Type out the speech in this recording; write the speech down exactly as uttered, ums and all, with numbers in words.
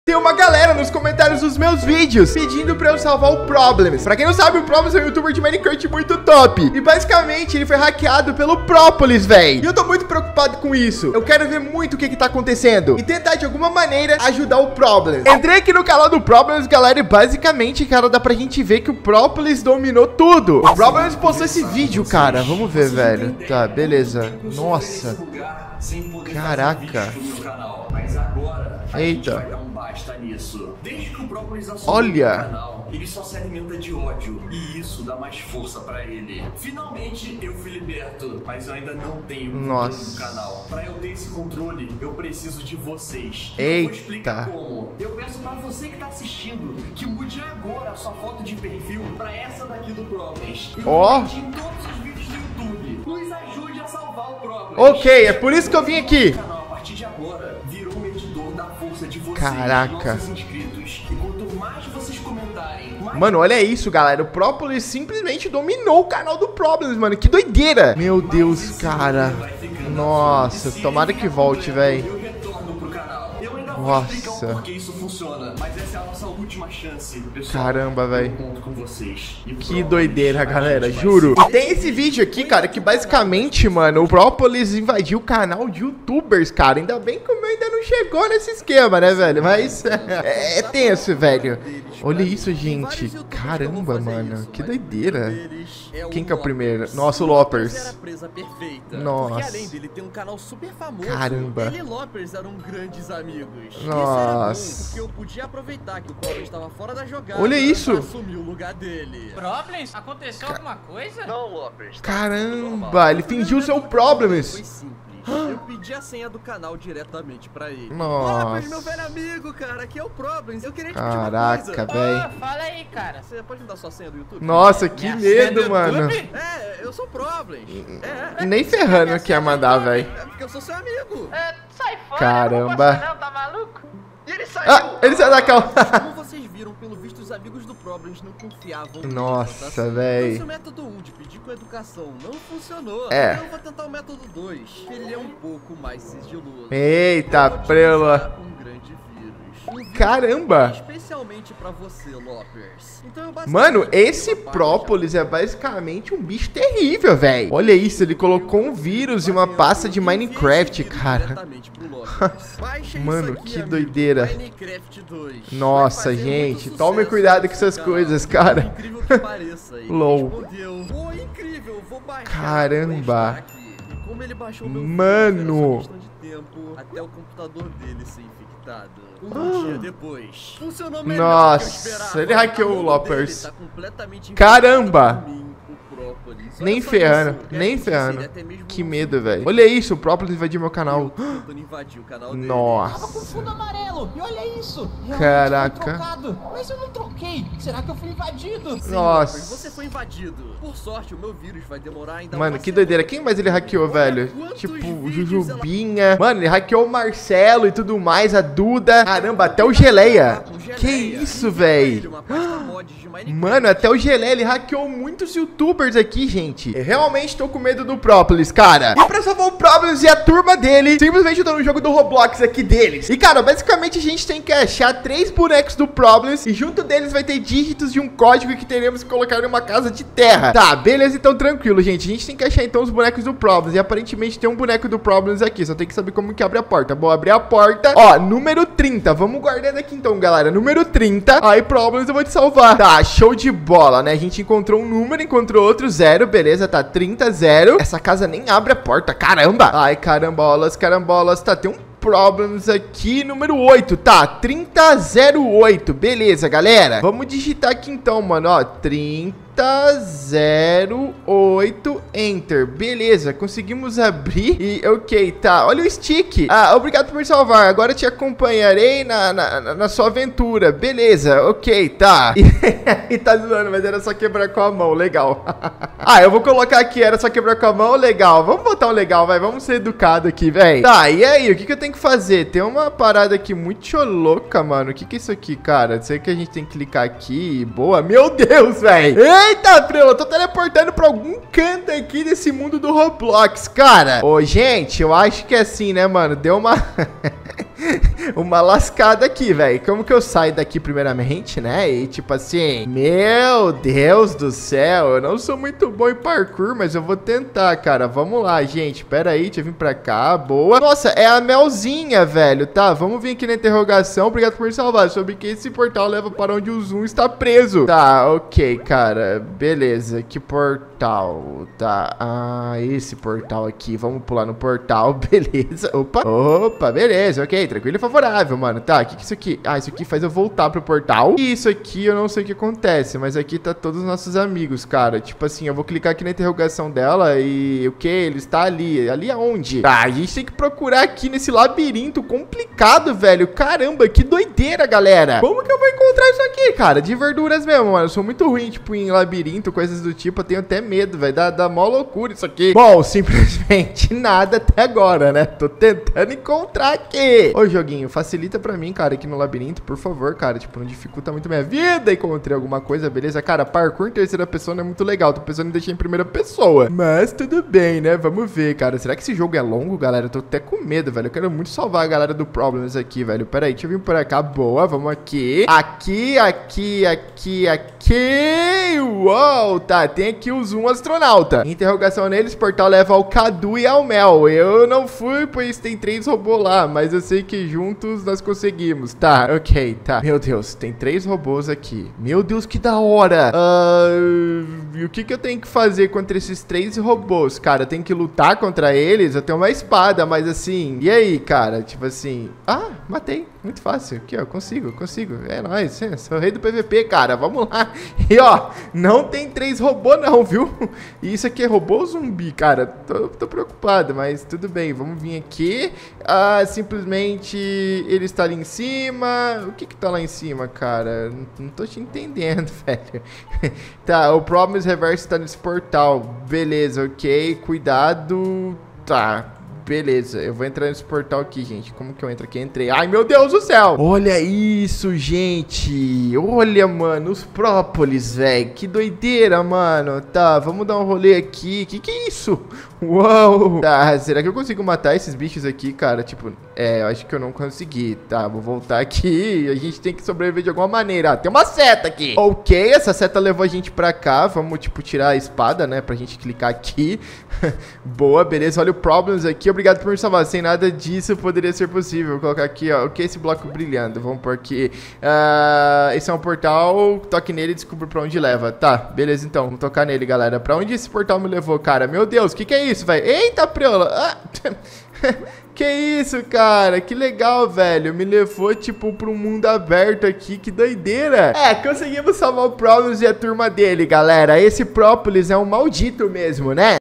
Tem uma galera nos comentários dos meus vídeos pedindo pra eu salvar o Problems. Pra quem não sabe, o Problems é um youtuber de Minecraft muito top. E basicamente ele foi hackeado pelo Própolis, velho. E eu tô muito preocupado com isso. Eu quero ver muito o que que tá acontecendo e tentar de alguma maneira ajudar o Problems. Entrei aqui no canal do Problems, galera, e basicamente, cara, dá pra gente ver que o Própolis dominou tudo. O Problems postou esse vídeo, cara. Vamos ver, velho. Tá, beleza. Nossa. Caraca. Eita. Olha. Ele só se alimenta de ódio e isso dá mais força pra ele. Finalmente eu fui liberto, mas eu ainda não tenho controle no canal. Pra eu ter esse controle, eu preciso de vocês. Eita. Eu vou explicar como. Eu peço pra você que tá assistindo que mude agora a sua foto de perfil pra essa daqui do Problems. Ó. Em todos os vídeos do YouTube. Nos ajude a salvar o Problems. Ok, é por isso que eu vim aqui. O canal, a partir de agora, virou um medidor da força de vocês, Caraca. nossos inscritos. E quanto mais vocês comentarem, mais... Mano, olha isso, galera. O Própolis simplesmente dominou o canal do Problems, mano. Que doideira. Meu Deus, cara. Nossa, tomara que volte, velho. Nossa. Porque isso funciona, mas essa é a nossa última chance, pessoal. Caramba, velho. Conto com vocês. Que doideira, galera, juro. E tem esse vídeo aqui, cara, que basicamente, mano, o Própolis invadiu o canal de youtubers, cara. Ainda bem que o meu ainda não chegou nesse esquema, né, velho? Mas é, é tenso, velho. Olha isso, gente. Caramba, mano. Que doideira. Quem que é o primeiro? Nossa, o Loppers. Nossa. Caramba. Ele e Loppers eram grandes amigos. Nossa. Porque eu podia aproveitar que o Problems estava fora da jogada. Olha isso. Assumir o lugar dele. Problems? Aconteceu alguma coisa? Não, Loppers. Caramba, ele fingiu ser o Problems. Foi simples. Eu pedi a senha do canal diretamente pra ele. Nossa. Loppers, meu velho amigo, cara, aqui é o Problems. Eu queria te pedir uma Caraca, coisa. velho. Oh, fala aí, cara. Você pode me dar sua senha do YouTube? Nossa, que Minha medo, senha do mano. YouTube? É, eu sou o Problems. É, é, Nem ferrando que ia mandar, velho. é porque eu sou seu amigo. É, sai fora. Caramba. Não, não, tá maluco? E ele saiu. Ah, ele saiu da calma. Como vocês viram, pelo visto, os amigos do Problems não confiavam nele, Nossa, tá? véi. Então, se o método um de pedir com educação não funcionou, É. então eu vou tentar o método dois, que ele é um pouco mais sigiloso. Eita, Eu vou te prela. usar um grande vírus. Um vírus Caramba. especialmente pra você, Loppers. Então, eu basicamente Mano, esse criei uma página Própolis é basicamente um bicho terrível, velho. Olha isso, ele colocou um vírus e uma pasta de Minecraft, cara. Mano, que doideira. Minecraft dois. Nossa, Vai fazer gente, muito tome sucesso cuidado com nesse essas canal. coisas, cara. Por incrível que pareça, ele LOL. respondeu, "Pô, incrível, vou baixar." Caramba. Vou aqui." E como ele baixou meu Mano. vídeo, era só questão de tempo até o computador dele ser infectado. Um dia depois, funcionou melhor Nossa, do que eu esperava. ele hackeou A o mão Loppers. dele tá completamente Caramba. infectada por mim, o Própolis. Olha Nem só ferrando, isso, nem é, ferrando. ele até mesmo Que não medo, soube. velho. Olha isso, o Própolis invadiu meu canal. Tentando invadir o canal dele. Tava com Nossa. fundo amarelo, e olha isso! Realmente Caraca. foi trocado. Mas eu não troquei! Será que eu fui invadido? Sim, Nossa. Loppers, você foi invadido. Por sorte, o meu vírus vai demorar ainda Mano, uma que semana. doideira. Quem mais ele hackeou, velho? quantos Tipo, o vídeos Jujubinha. Mano, ele hackeou o Marcelo e tudo mais, a Duda. Caramba, até o Geleia. Com Geleia. Que isso, Envia pra ele velho? uma pasta mods de Minecraft. Mano, até o Geleia, ele hackeou muitos youtubers aqui, gente. Eu realmente tô com medo do Própolis, cara. E pra salvar o Própolis e a turma dele, simplesmente eu tô no jogo do Roblox aqui deles. E, cara, basicamente a gente tem que achar três bonecos do Própolis e junto deles vai ter dígitos de um código que teremos que colocar numa casa de terra. Tá, beleza, então tranquilo, gente. A gente tem que achar, então, os bonecos do Própolis. E aparentemente tem um boneco do Própolis aqui. Só tem que saber como que abre a porta. Vou abrir a porta. Ó, número trinta. Vamos guardando aqui, então, galera. Número trinta. Aí, Própolis, eu vou te salvar. Tá, show de bola, né? A gente encontrou um número, encontrou outro zero. Beleza, tá, trinta, zero. Essa casa nem abre a porta, caramba. Ai, carambolas, carambolas. Tá, tem um Problems aqui, número oito, tá, trinta zero oito, beleza, galera. Vamos digitar aqui então, mano, ó, trinta zero oito, enter, beleza, conseguimos abrir e ok, tá, olha o stick. Ah, obrigado por me salvar, agora te acompanharei na, na, na sua aventura, beleza, ok, tá. E, e tá zoando, mas era só quebrar com a mão, legal. Ah, eu vou colocar aqui, era só quebrar com a mão, legal, vamos botar um legal, vai, vamos ser educado aqui, velho. Tá, e aí, o que que eu tenho que fazer? Tem uma parada aqui muito louca, mano. O que que é isso aqui, cara? Sei que a gente tem que clicar aqui. Boa. Meu Deus, velho. Eita, prela. Eu tô teleportando pra algum canto aqui desse mundo do Roblox, cara. Ô, gente, eu acho que é assim, né, mano? Deu uma... uma lascada aqui, velho. Como que eu saio daqui primeiramente, né? E tipo assim, meu Deus do céu, eu não sou muito bom em parkour, mas eu vou tentar, cara. Vamos lá, gente. Pera aí, deixa eu vir pra cá. Boa. Nossa, é a Melzinha, velho. Tá, vamos vir aqui na interrogação. Obrigado por me salvar. Sobre que esse portal leva para onde o Zoom está preso. Tá, ok, cara. Beleza. Que portal? Tá. Ah, esse portal aqui. Vamos pular no portal. Beleza. Opa. Opa, beleza. Ok, tranquilo e favorável, mano. Tá, o que que é isso aqui? Ah, isso aqui faz eu voltar pro portal. E isso aqui eu não sei o que acontece, mas aqui tá todos os nossos amigos, cara. Tipo assim, eu vou clicar aqui na interrogação dela e o que? Ele está ali. Ali aonde? Tá, a gente tem que procurar aqui nesse labirinto complicado, velho. Caramba, que doideira, galera. Como que eu vou encontrar isso aqui, cara? De verduras mesmo, mano. Eu sou muito ruim, tipo, em labirinto, coisas do tipo. Eu tenho até medo, velho. Dá, dá mó loucura isso aqui. Bom, simplesmente nada até agora, né? Tô tentando encontrar aqui. Ô, joguinho, facilita pra mim, cara, aqui no labirinto, por favor, cara. Tipo, não dificulta muito minha vida. Encontrei alguma coisa, beleza? Cara, parkour em terceira pessoa não é muito legal. Tô pensando em deixar em primeira pessoa. Mas tudo bem, né? Vamos ver, cara. Será que esse jogo é longo, galera? Eu tô até com medo, velho. Eu quero muito salvar a galera do Problems aqui, velho. Pera aí, deixa eu vir por cá. Boa, vamos aqui. Aqui, aqui, aqui, aqui. Uou, tá. Tem aqui o Zoom astronauta. Interrogação neles, portal leva ao Cadu e ao Mel. Eu não fui, pois tem três robôs lá, mas eu sei que juntos nós conseguimos. Tá, ok, tá. Meu Deus, tem três robôs aqui. Meu Deus, que da hora. Uh, e o que que eu tenho que fazer contra esses três robôs? Cara, eu tenho que lutar contra eles? Eu tenho uma espada, mas assim... E aí, cara? Tipo assim... Ah, matei. Muito fácil. Aqui, ó. Consigo, consigo. É nóis. É, sou o rei do P V P, cara. Vamos lá. E, ó, não tem três robôs não, viu? E isso aqui é robô ou zumbi, cara? Tô, tô preocupado, mas tudo bem. Vamos vir aqui. Ah, simplesmente ele está ali em cima. O que que tá lá em cima, cara? Não, não tô te entendendo, velho. Tá, o Promise Reverse tá nesse portal. Beleza, ok. Cuidado. Tá. Beleza, eu vou entrar nesse portal aqui, gente. Como que eu entro aqui? Entrei. Ai, meu Deus do céu! Olha isso, gente! Olha, mano, os própolis, velho. Que doideira, mano. Tá, vamos dar um rolê aqui. Que que é isso? Uou! Tá, será que eu consigo matar esses bichos aqui, cara? Tipo, é, eu acho que eu não consegui. Tá, vou voltar aqui. A gente tem que sobreviver de alguma maneira. Ah, tem uma seta aqui. Ok, essa seta levou a gente pra cá. Vamos, tipo, tirar a espada, né? Pra gente clicar aqui. Boa, beleza. Olha o Problems aqui. Obrigado por me salvar. Sem nada disso poderia ser possível. Vou colocar aqui, ó. O que é esse bloco brilhando? Vamos por aqui. Uh, esse é um portal. Toque nele e descubra pra onde leva. Tá, beleza então. Vamos tocar nele, galera. Pra onde esse portal me levou, cara? Meu Deus, o que que é isso, velho? Eita, preola! Ah. Que isso, cara? Que legal, velho. Me levou, tipo, pra um mundo aberto aqui. Que doideira. É, conseguimos salvar o Problems e a turma dele, galera. Esse Própolis é um maldito mesmo, né?